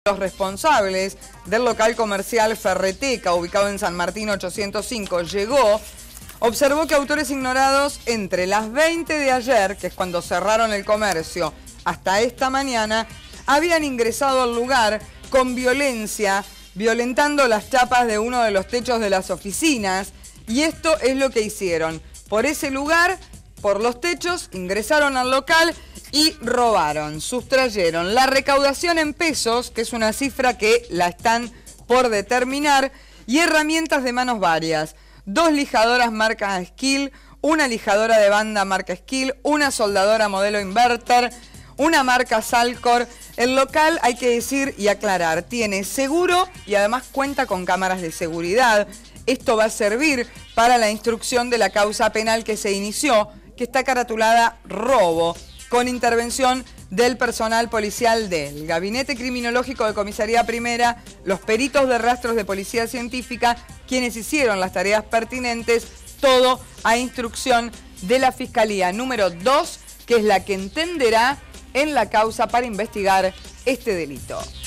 los responsables del local comercial Ferreteca, ubicado en San Martín 805, llegó, observó que autores ignorados entre las 20 de ayer, que es cuando cerraron el comercio, hasta esta mañana, habían ingresado al lugar con violencia, violentando las chapas de uno de los techos de las oficinas, y esto es lo que hicieron. Por ese lugar, por los techos, ingresaron al local y robaron, sustrayeron la recaudación en pesos, que es una cifra que la están por determinar, y herramientas de manos varias. 2 lijadoras marca Skill, una lijadora de banda marca Skill, una soldadora modelo Inverter, una marca Salcor. El local, hay que decir y aclarar, tiene seguro y además cuenta con cámaras de seguridad. Esto va a servir para la instrucción de la causa penal que se inició, que está caratulada robo, con intervención del personal policial del Gabinete Criminológico de Comisaría Primera, los peritos de rastros de Policía Científica, quienes hicieron las tareas pertinentes, todo a instrucción de la Fiscalía número 2, que es la que entenderá en la causa para investigar este delito.